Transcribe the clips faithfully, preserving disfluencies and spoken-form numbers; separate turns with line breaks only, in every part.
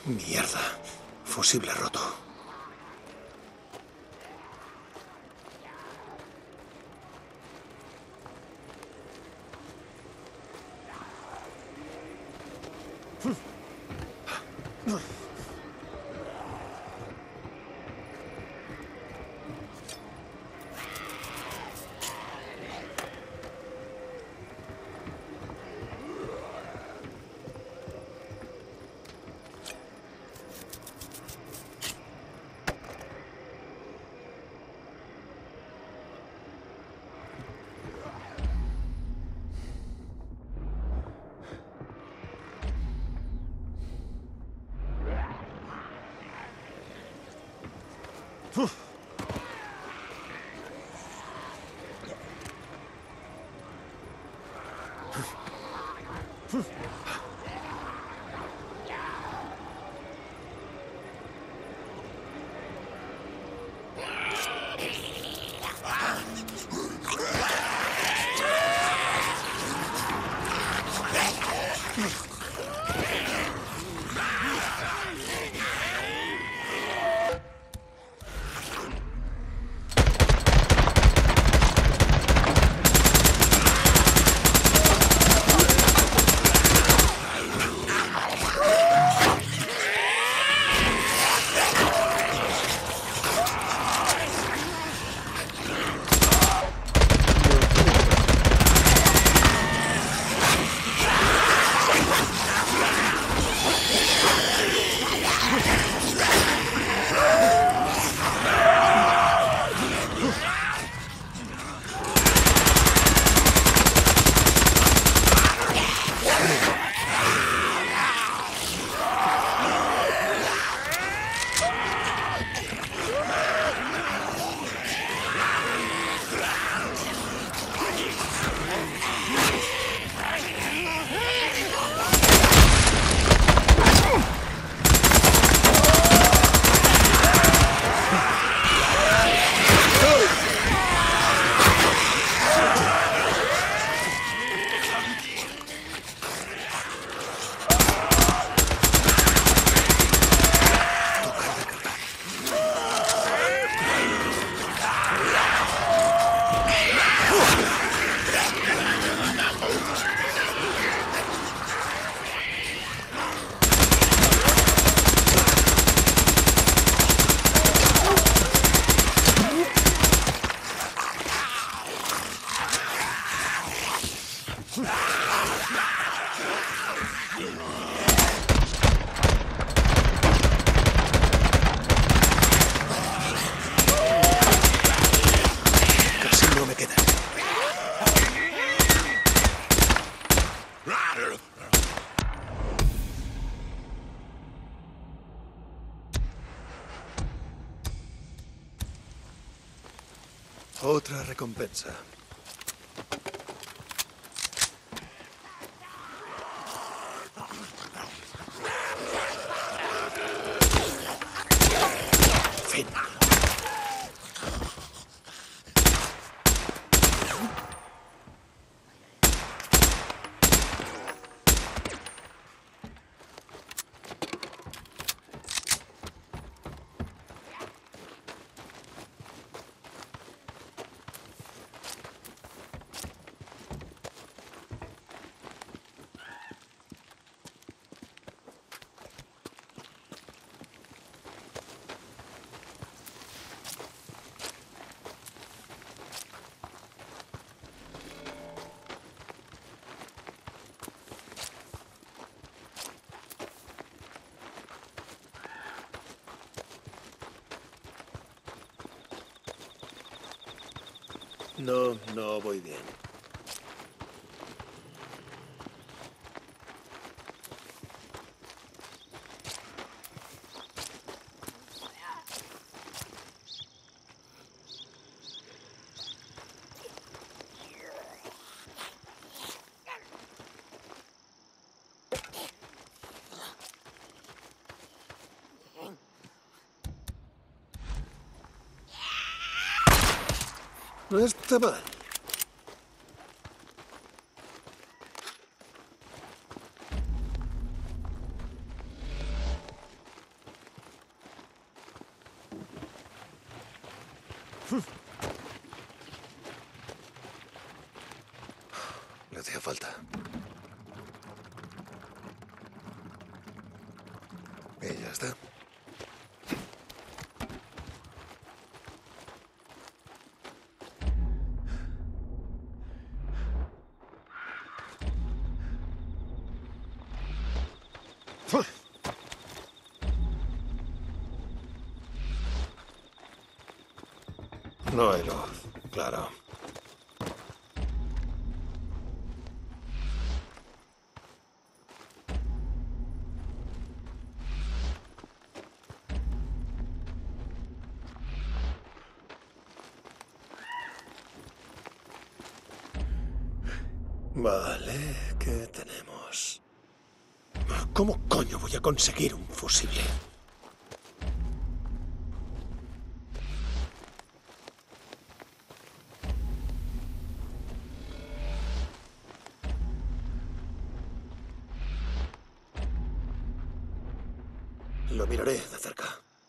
Mierda. Fusible roto. Otra recompensa. Fin. No, no voy bien. No está mal. Le hacía falta. Y ya está. No hay luz, claro. Vale, ¿qué tenemos? ¿Cómo coño voy a conseguir un fusible? Lo miraré de cerca.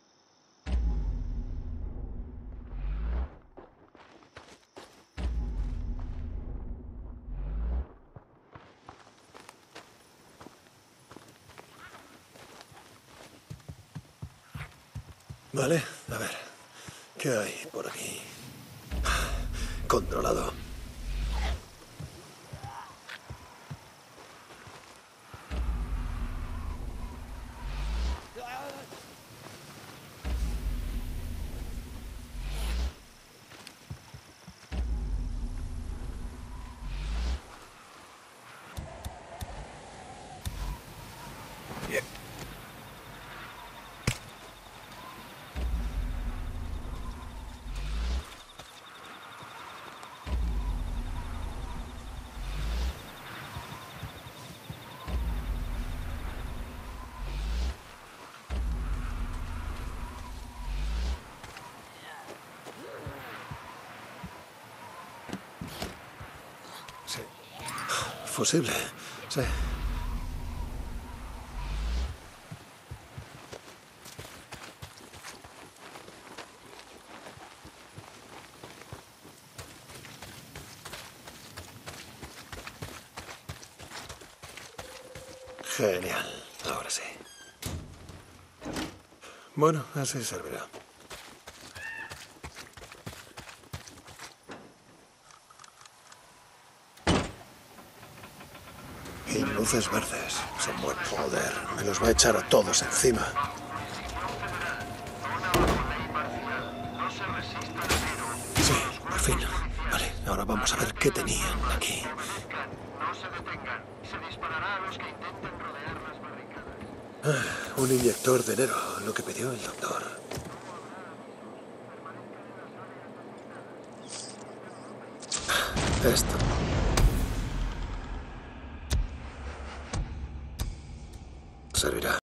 Vale, a ver. ¿Qué hay por aquí? Controlado. Bien. Sí. Fusible, sí. Genial, ahora sí. Bueno, así servirá. Y luces verdes. Son buen joder. Me los va a echar a todos encima. Sí, por fin. Vale, ahora vamos a ver qué tenían aquí.
No se detengan. Se disparará a los que intenten rodear las barricadas.
Ah, un inyector de enero, lo que pidió el doctor. Esto. Servirá.